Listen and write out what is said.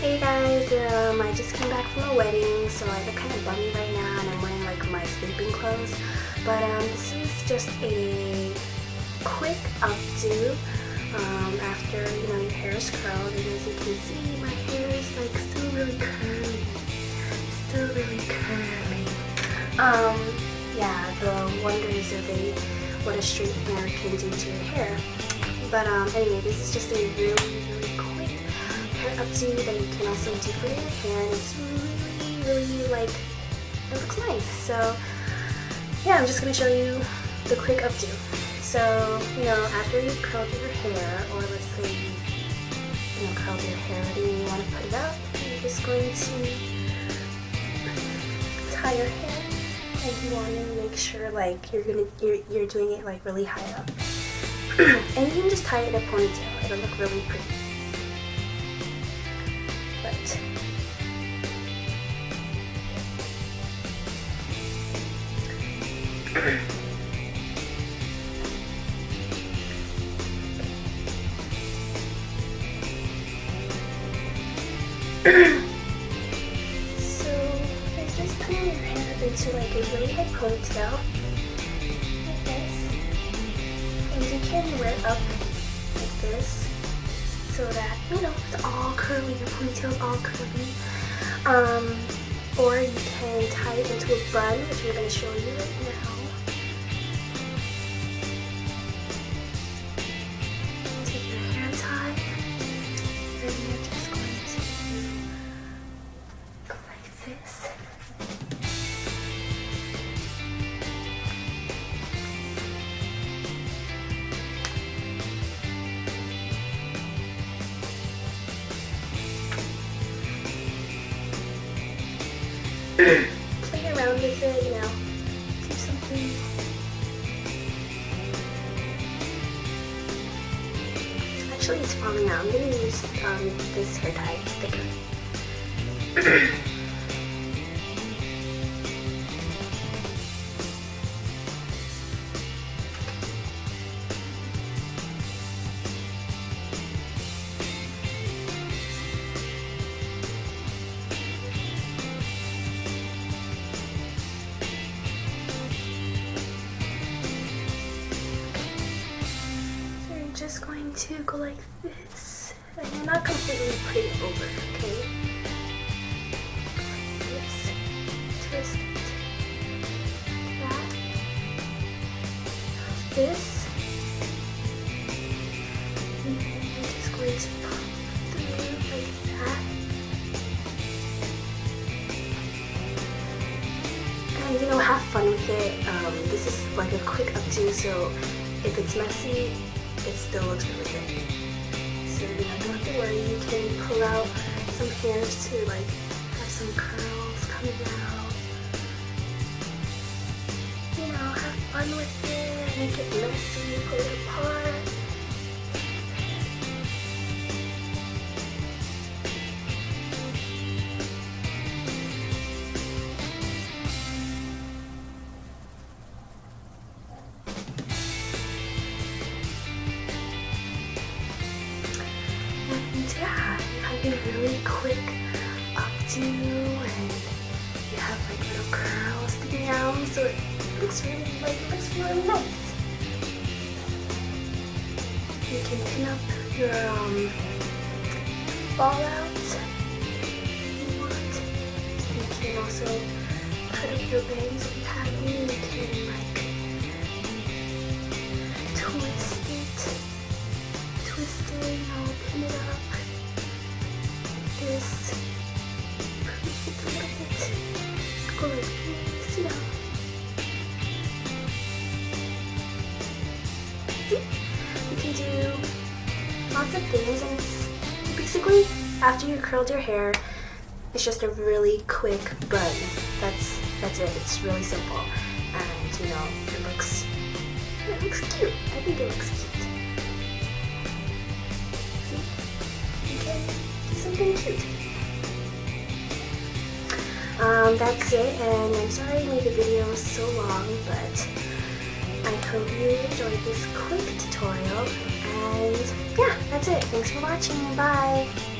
Hey guys, I just came back from a wedding, so I look kind of bummy right now, and I'm wearing like my sleeping clothes. But this is just a quick updo after your hair is curled, and as you can see, my hair is like still really curly, Yeah, the wonders of what a straight hair can do to your hair. But anyway, this is just a really quick hair updo that you can also do for your hair, and it's really like, it looks nice. So yeah, I'm just gonna show you the quick updo. So after you've curled your hair, or let's say you curled your hair and you want to put it up, you're just going to tie your hair, and you want to make sure like you're doing it like really high up. And you can just tie it in a ponytail. It'll look really pretty. But so you're just putting your hair into like a really high ponytail like this. And you can wear it up like this so that it's all curly, your ponytail is all curly. Or you can tie it into a bun, which I'm going to show you right now. Take your hair tie, and you're just going to go like this. Play around with it, do something. Actually, it's falling out. I'm going to use this hair tie sticker. Just going to go like this, and you're not completely putting it over, okay? Go like this, twist it, that, like this, and then you're just going to pop through like that. And have fun with it. This is like a quick updo, so if it's messy, it still looks really good. So you don't have to worry. You can pull out some hairs to like have some curls coming out. Have fun with it, make it messy, pull it apart. Yeah, you have a really quick updo, and you have like little curls sticking out, so it looks really nice. You can pin up your fallout if you want. You can also cut up your bangs if you have any. You can like twist it, pin it up. This, just a little bit, go like this, See? You can do lots of things, and it's basically, after you curled your hair, it's just a really quick bun. That's it. It's really simple, and it looks cute. I think it looks cute. Something cute. That's it, and I'm sorry I made the video so long, but I hope you enjoyed this quick tutorial, and yeah, that's it. Thanks for watching. Bye!